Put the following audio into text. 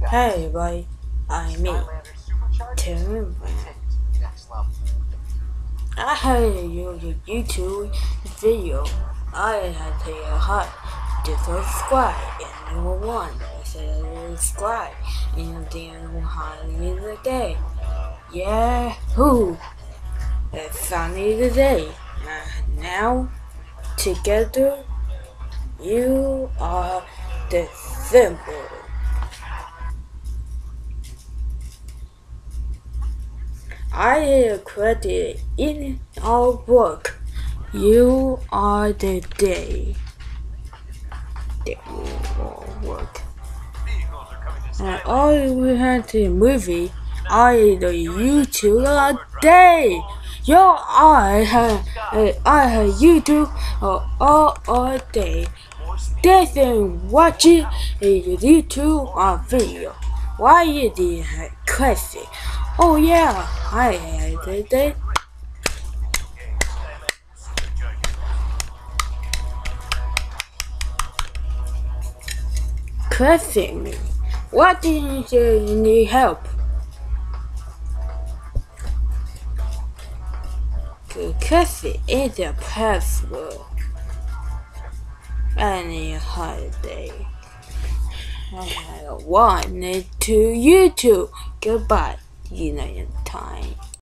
Hey everybody, I'm me, Tim. I had a YouTube video. I had to hot to subscribe and number one. I said subscribe and then highly the day. Yahoo! It's sunny today. Now together you are the symbol. I have created in our work. You are the day that we will work. And all we had the movie, I the YouTube a day. I have YouTube all day. Doesn't watch it YouTube on video. Why is it crazy? Oh yeah, I had the day. Cursing me. What do you need help? Cursing is a password. Any holiday. I want it to YouTube. Goodbye, time.